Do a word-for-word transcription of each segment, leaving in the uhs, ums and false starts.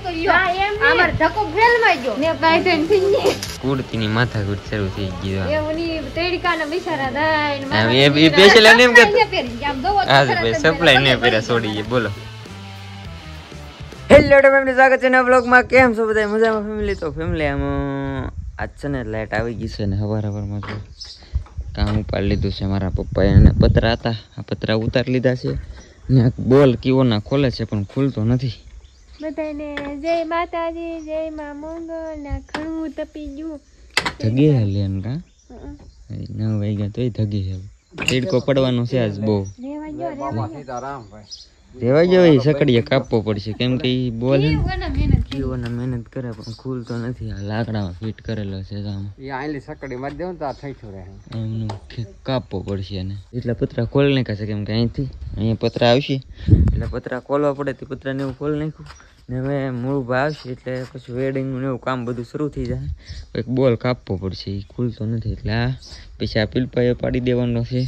તો લ્યો અમાર ધક્કો ફેલ માં ગયો ને કાઈ તો નથી કુડતીની માથા કુડ શરૂ થઈ ગઈ એ ઉની તેડકાના બિચારા દાઈ ને એ એ સ્પેશિયલ એમ કે આમ દો આ ભાઈ સપ્લાય ને પેરા છોડી બોલો હેલો ફેમિલી સ્વાગત છે નવા વ્લોગમાં કેમ છો બધા મજામાં ફેમિલી તો ફેમિલી આમ આજ છે ને લાઈટ આવી ગઈ છે ને હવાર હવારમાં તો કામ ઉપાડી લીધું છે મારા પપ્પાએ અને પતરા હતા આ પતરા ઉતારી લીધા છે ને બોલ કેવો ના ખોલે છે પણ ખુલતો નથી બધાને જય માતાજી જય માં મંગળ ના ઘણું તપી ગયું ધગી હાલે ને કા નવ વાગ્યા તોય ધગી છે તીડકો પડવાનો છે આજ બહુ રેવા ગયો રેવા સીતારામ ભાઈ રેવા ગયો એ સકડીએ કાપવો પડશે કેમ કે ઈ બોલ મહેનત જીવોને મહેનત કરે પણ ખુલતો નથી આ લાકડામાં ફિટ કરેલો છે આમ એ આઈલી સકડી માં દેવું તો આ થઈ છું રહે એમનું કાપવો પડશે અને એટલા પતરા ખોલ નાખ્યા છે કેમ કે અહીંથી અહીંયા પતરા આવશે એટલે પતરા ખોલવા પડે તે પતરાને એવું ખોલ નાખ્યું ને હવે મૂળ ભાવ આવશે એટલે પછી વેડિંગનું ને એવું કામ બધું શરૂ થઈ જાય એક બોલ કાપવો પડશે એ ખુલતો નથી એટલે આ પછી આ પીલપાએ પાડી દેવાનો છે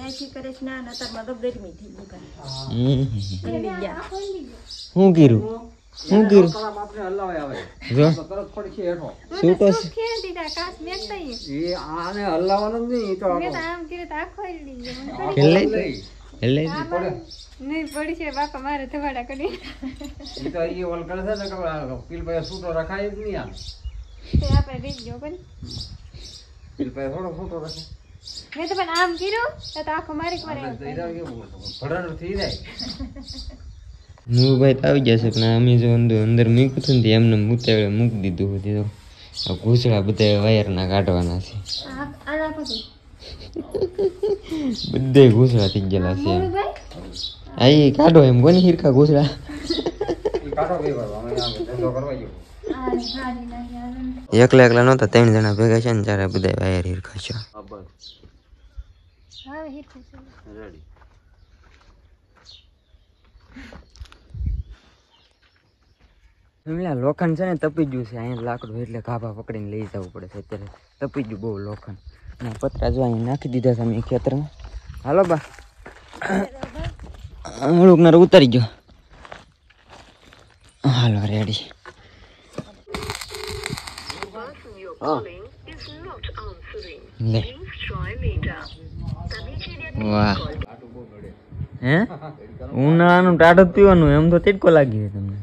શું કીધું શું કીધું આપણે હલાવે આવે જો તરત પડશે હેઠો છૂટો ખેલ દીધા કાસ મેકતા ઈ એ આને હલાવવાનું જ નહીં તો મે તો આમ કરે તો આખો લી ગયો મને એટલે એટલે નહીં પડી છે બાપા મારે થવાડા કરી એ તો એ ઓલ કરે છે ને કે પીલ ભાઈ છૂટો રખાય જ નહીં આમ તે આપણે રીત ગયો પણ પીલ ભાઈ થોડો છૂટો રાખે મેં તો પણ આમ કર્યું તો આખો મારી મારે ભરણ થઈ જાય મુભાઈ તો આવી જશે પણ અમે જો અંદર અંદર મૂક્યું હતું ને એમને મૂતાવડે મૂકી દીધું હતું તો આ ઘૂસડા બધા વાયરના કાઢવાના છે આ આ પછી બધે ઘૂસડા થઈ ગયેલા છે આ એ કાઢો એમ કોની હિરકા ઘૂસડા કાઢો કઈ વાર અમે આમ ધંધો કરવા ગયો એકલા એકલા નહોતા ત્રણ જણા ભેગા છે ને ત્યારે બધા વાયર હિરકા છે હા હિરકા છે રેડી એમલા લોખંડ છે ને તપી ગયું છે અહીંયા લાકડું એટલે ગાભા પકડીને લઈ જવું પડે છે અત્યારે તપી ગયું બહુ લોખંડ અને પતરા જો અહીં નાખી દીધા છે અમે ખેતરમાં હાલો બા હળુકનાર ઉતારી ગયો હાલો રેડી લે વાહ હે ઉનાળાનું ટાઢું પીવાનું એમ તો તીડકો લાગી છે તમને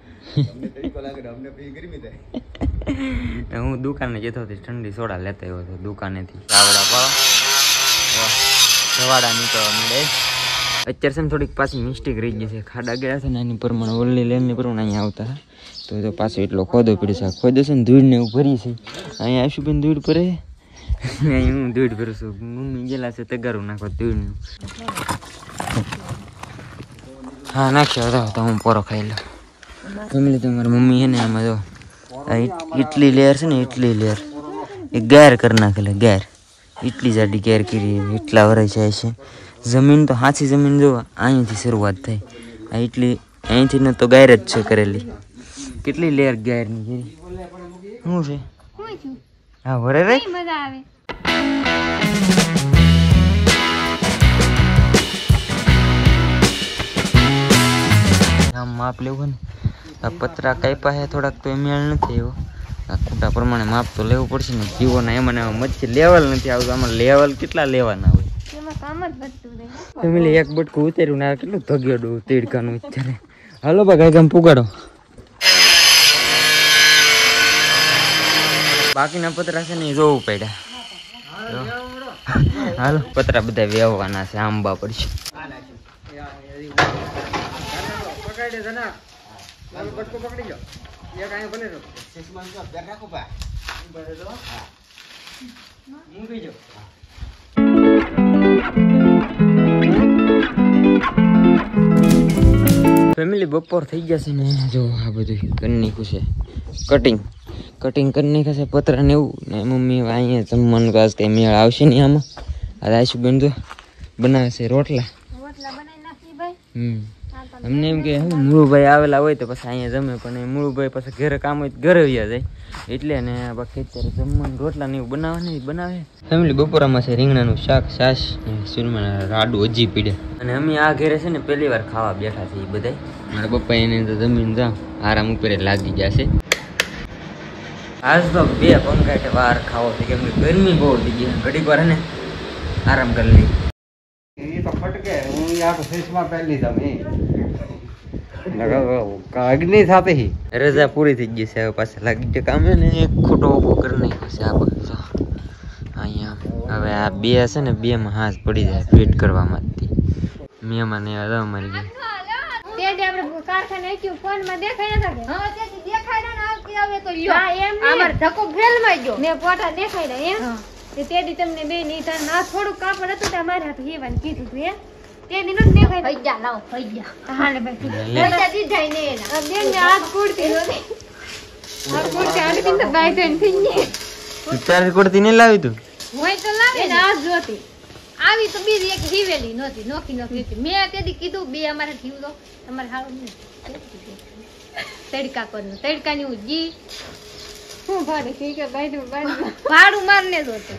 હું દુકાને જતો હતો ઠંડી સોડા લેતા આવ્યો હતો દુકાનેથી ચાવડા પાડો સવાડા નીકળવા મળે અત્યારે છે ને થોડીક પાછી મિસ્ટેક રહી ગઈ છે ખાડા ગયા છે ને એની પ્રમાણે ઓલી લેનની પ્રમાણે અહીંયા આવતા તો તો પાછો એટલો ખોદો પીડે છે ખોદો છે ને ધૂળ ને એવું ભરી છે અહીંયા આવીશું બેન ધૂળ ભરે અહીં હું ધૂળ ભરું છું મમ્મી ગયેલા છે તગારું નાખો ધૂળનું હા નાખ્યો હતો તો હું પોરો ખાઈ લઉં ફેમિલી તો મારી મમ્મી છે ને આમાં જો ઇટલી લેયર છે ને ઇટલી લેયર એ ગેર કરી નાખેલા ગેર એટલી જાડી ગેર કરી એટલા વરાય જાય છે જમીન તો હાથી જમીન જો અહીંથી શરૂઆત થઈ આ એટલી અહીંથી ને તો ગેર જ છે કરેલી કેટલી લેયર ગેરની કરી શું છે હા વરે રે મજા આવે આમ માપ લેવું ને આ પતરા કાપ્યા છે થોડાક તો એ મેળ નથી એવો આ ખૂટા પ્રમાણે માપ તો લેવું પડશે ને જીવોના એમાં મચ્છી લેવલ નથી આવતું આમાં લેવલ કેટલા લેવાના હોય એમાં કામ જ વધતું રહે ફેમિલી એક બટકું ઉતાર્યું ને આ કેટલું ધગેડું તીડકાનું અત્યારે હાલો બા કઈ કામ પુગાડો બાકીના પતરા છે ને એ જોવું પડ્યા હાલો પતરા બધા વેવવાના છે આંબા પડશે પકડી લો એક આયા ભલે રો સિસ્ટમ તો બેર રાખો બા બરે તો હા હું ગઈ જો ફેમિલી બપોર થઈ જશે ને જો આ બધું કરી નાખ્યું છે કટિંગ કટિંગ કરી નાખ્યા છે પતરા ને એવું ને મમ્મી અહીંયા જમવાનું તો આજ કઈ મેળ આવશે નહીં આમાં આ આશુ બેન તો બનાવે છે રોટલા રોટલા બનાવી નાખી ભાઈ હમ આ અમને એમ કે હું મૂળુભાઈ આવેલા હોય તો પછી અહીંયા જમે પણ એ મૂળુભાઈ પછી ઘરે કામ હોય તો ઘરે વ્યા જાય એટલે ને બાકી અત્યારે જમવાનું રોટલા ને એવું બનાવે ને બનાવે ફેમિલી. બપોરામાં છે રીંગણાનું શાક, છાશ ને સુરમાના રાડુ હજી પીડે. અને અમે આ ઘરે છે ને પહેલી વાર ખાવા બેઠા છે એ બધા. મારા પપ્પા એને તો જમીન જા આરામ ઉપર લાગી જશે. આજ તો બે પંખા વાર ખાવો છે કેમ કે ગરમી બહુ થઈ ગઈ. ઘડીક વાર ને આરામ કરી લઈ. એ તો ફટકે હું આ તો ફેસમાં પહેલી તમે અગ્નિ સાથે રજા પૂરી થઈ ગઈ છે હવે પાછા લાગી ગયા કામે ને એક ખોટો ઉભો કરી નાખ્યો છે આ બધું અહીંયા. હવે આ બે છે ને બે માં હાથ પડી જાય ફિટ કરવા માંથી. મહેમાન એવા હતા અમારી ગયા તે આપણે કારખાને આક્યું ફોન માં દેખાય નતા કે હા તે દેખાય ના આવતી આવે તો લ્યો હા એમ અમાર ધક્કો ફેલ માં ગયો ને ફોટા દેખાય ને એમ તે તેડી તમને બે ની તાર ના થોડું કાપડ હતું તે અમારે હાથ હેવાન કીધું તું એમ તે દિનો દેખાય થઈ જા લાવ થઈ જા હાલે ભાઈ પૈસા દીધાય ને એના બેન ને હાથ કુડતી નહોતી હાથ કુડતી આડી દિન તો બાય થઈને થઈ ગઈ ચાર કુડતી ને લાવી તું હોય તો લાવે ને આ જોતી આવી તો બીજી એક જીવેલી નહોતી નોખી નોખી હતી. મેં તેદી કીધું બે અમારે જીવ દો તમારે હારું નહીં તડકા પરનું તડકાની હું જી શું ભાડું ઠીક છે ભાડું ભાડું ભાડું મારને જ હતું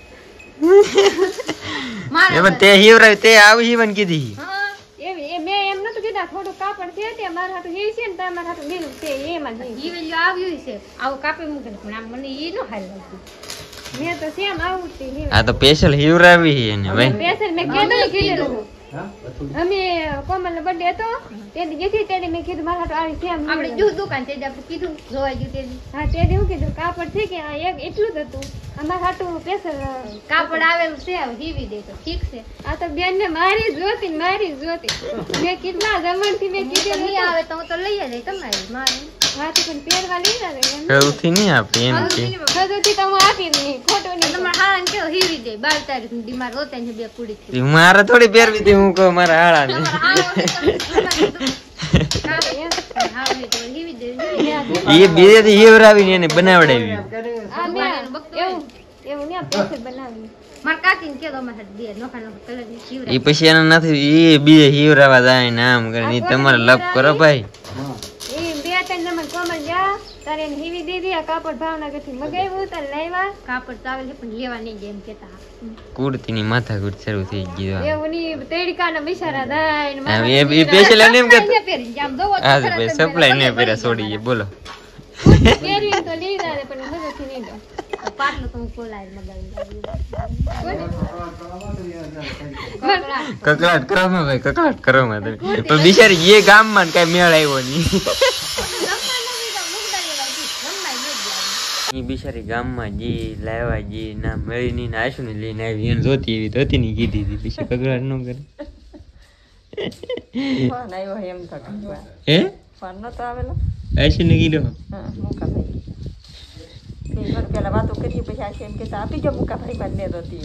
એમાં તે હીવરાય તે આવી હીવન કીધી. હા એવી એ મેં એમ નતું કીધા થોડું કાપડ છે તે મારા હાથું હેવી છે ને તમારા હાથું મેલું છે એમાં જીવેલી આવ્યું છે આવું કાપી મૂકે પણ આમ મને ઈ નો હાલ લાગ્યું. મેં તો સેમ આવું જ આ તો સ્પેશિયલ હીવરાવી એને ભાઈ. સ્પેશિયલ મેં કીધું કીધું અમે કોમલ નો બર્થડે હતો તેદી જેથી તેદી મેં કીધું મારા હાથ આવી સેમ આપણે જુ દુકાન તેદી આપણે કીધું જોવા ગયું તેદી હા તેદી હું કીધું કાપડ છે કે આ એક એટલું જ હતું અમારા હાટું સ્પેશિયલ કાપડ આવેલું છે હીવી દે તો ઠીક છે. આ તો બેન ને મારી જોતી ને મારી જોતી મેં કેટલા જમણ થી મેં કીધું નહીં આવે તો હું તો લઈ જાય તમારી મારી હા તો પણ પહેરવા લઈ ના સૌથી નહીં આપે એમ કે સૌથી તો હું આપી નહીં ખોટું નહીં તમારે હારા કેવો હીવી દે બાર તારીખ ની મારે રોતા છે બે કુડી થી મારે થોડી પહેરવી હતી હું કહું મારા હાળા ને એ બીજે થી હીવરાવીને એને બનાવડાવી. એ પછી એના નથી એ બીજે હીવરાવા જાય ને આમ કરે તમારે લપ કરો ભાઈ. તારે હીવી દીધી આ કાપડ ભાવનગર થી મગાવ્યું તારે લાવ્યા કાપડ ચાવેલ છે પણ લેવા નહીં જાય એમ કેતા કુર્તી ની માથા કુર્ત શરૂ થઈ ગઈ. એવું ની તડકા ના બિચારા થાય ને એ સ્પેશિયલ એમ કે આજ ભાઈ સપ્લાય ને પેરા છોડી ગઈ બોલો પહેરી તો લીધા રે પણ મજા થી નહીં દો પાટલો તો હું કોલાય મગાવી કકડાટ કરો માં ભાઈ કકડાટ કરો માં તમે તો બિચારી એ ગામ માં કઈ મેળ આવ્યો નહીં. બિચારી ગામમાં જે લાવ્યા જે ના મળી ની આશુ ને લઈને આવી એને જોતી એવી ધોતી ની કીધી હતી પછી કગડાટ ન કરે. ફોન આવ્યો એમ તો હે ફોન નતો આવેલો આશુ ને કીધો હા મુકા ભાઈ કઈ વાર પેલા વાતો કરીએ પછી આશુ એમ કે આપી જો મુકા ભાઈ બંને રોતી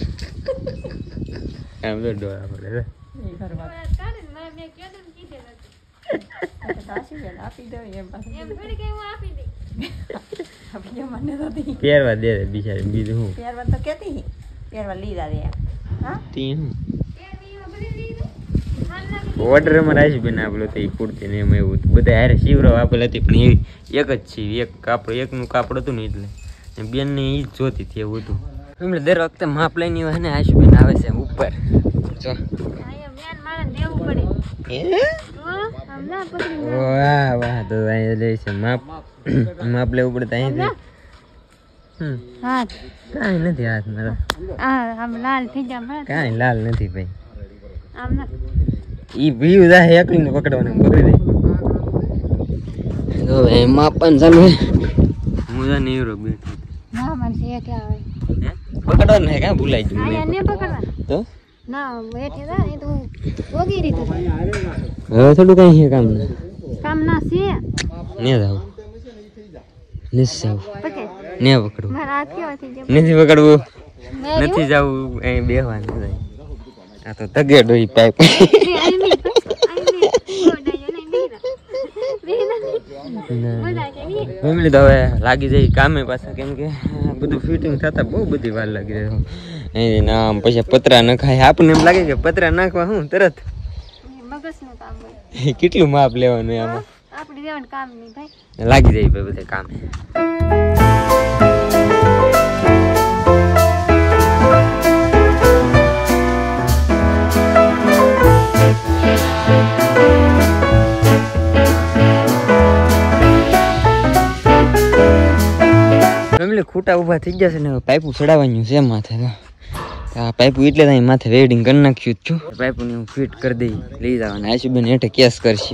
આમ તો ડોળા પડે એ ઘર વાત કાઢે મેં મેં કીધું કીધે તો આશુ બેન આપી દો એમ પાછું એમ થોડી કે હું આપી દે આપી જો મને રોતી પહેરવા દે બિચારી બીજું હું પહેરવા તો કેતી પહેરવા લીધા રે હા તી હું ઓર્ડર માં રાજી બેન આપેલો તો એ કુર્તી ને એમ એવું બધા હારે શિવરાવ આપેલ હતી પણ એવી એક જ છે એક કાપડ એકનું કાપડ હતું ને એટલે બેન ને ઈ જ જોતી હતી એવું હતું. એટલે દર વખતે માપ લઈને હોય ને આશુબેન આવે છે ઉપર જો આયા મેન માણસ દેવું પડે હો હમણા પછી વાહ વાહ તો અહીંયા લે છે માપ માપ લેવું પડે અહીંયા હમ હાથ કાંઈ નથી હાથ મારો આ આમ લાલ થઈ જાય કાંઈ લાલ નથી ભાઈ આમ ના ઈ ભીવ જાય એકલી ને પકડવાનું પકડી દે તો એ માપન ચાલુ હે મુજા ને એરો બેઠો ના મને છે કે આવે હે પકડવા ને કા ભૂલાઈ ગયું આયા ને પકડવા તો ના બેઠે જા એ તો ઓગી રીતે હવે થોડું કઈ છે કામ ને કામ ના છે ને જાવ ને જાવ પકડ ને પકડવું મારા હાથ કેવા થઈ જાય નથી પકડવું નથી જવું અહીં બેહવાનું જાય આ તો તગેડો ઈ પાઇપ ફેમિલી તો હવે લાગી જાય કામે પાછા કેમ કે બધું ફિટિંગ થતા બહુ બધી વાર લાગી જાય નામ પછી પતરા નખાય આપણને એમ લાગે કે પતરા નાખવા હું તરત મગજનું કામ હોય. કેટલું માપ લેવાનું આમાં? આપણે દેવાનું કામ નહીં ભાઈ. લાગી જાય ભાઈ બધા કામ. ફેમિલી ખૂટા ઊભા થઈ ગયા છે ને પાઇપું ચડાવવાનું છે માથે. આ પાઇપું એટલે ત્યાં માથે વેડિંગ કરી નાખ્યું જ છું. પાઇપુને હું ફિટ કરી દઈ લઈ જવાના. આશુબેન હેઠે કેસ કરશે.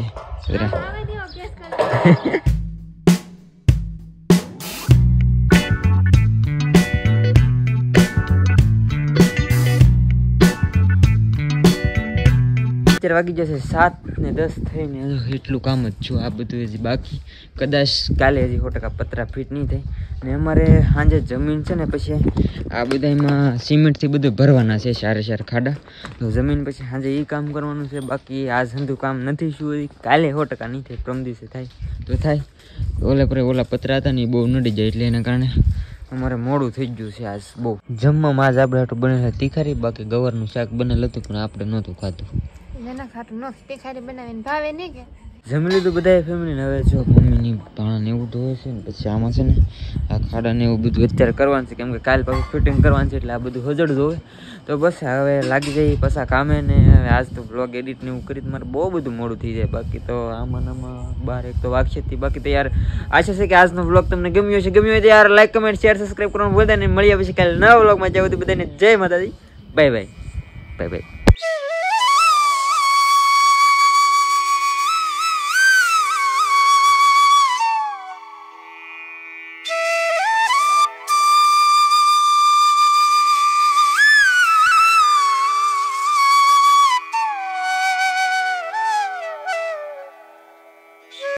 વાગી જશે સાત ને દસ થઈને એટલું કામ જ છું. આ બધું હજી બાકી. કદાચ કાલે હજી સો ટકા પતરા ફિટ નહીં થાય. ને અમારે સાંજે જમીન છે ને પછી આ બધા એમાં સિમેન્ટથી બધું ભરવાના છે સારે સાર ખાડા. તો જમીન પછી સાંજે એ કામ કરવાનું છે. બાકી આજ હંધું કામ નથી શું કાલે સો ટકા નહીં થાય. પ્રમ દિવસે થાય તો થાય. ઓલા પર ઓલા પતરા હતા ને એ બહુ નડી જાય એટલે એના કારણે અમારે મોડું થઈ ગયું છે આજ બહુ. જમવામાં આજ આપણે હાટું બનેલા તીખારી. બાકી ગવરનું શાક બનેલું હતું પણ આપણે નહોતું ખાતું. નાના ખાટું નો તીખારી બનાવીને ભાવે નહીં કે જમી લીધું બધા ફેમિલીને. હવે જો મમ્મીની ભાણા ને એવું ધોવે છે ને પછી આમાં છે ને આ ખાડા ને એવું બધું અત્યારે કરવાનું છે. કેમ કે કાલ પાછું ફિટિંગ કરવાનું છે એટલે આ બધું હજડ ધોવે. તો બસ હવે લાગી જાય પાછા કામે ને. હવે આજ તો બ્લોગ એડિટ ને એવું કરી મારે બહુ બધું મોડું થઈ જાય. બાકી તો આમાં આમાં બાર એક તો વાગશે જ. બાકી તો યાર આશા છે કે આજનો બ્લોગ તમને ગમ્યો હશે. ગમ્યો હોય તો યાર લાઈક કમેન્ટ શેર સબસ્ક્રાઈબ કરવાનું ભૂલતા નહીં. મળ્યા પછી કાલે નવા બ્લોગમાં જાવ તો બધાને જય માતાજી. Bye bye bye by.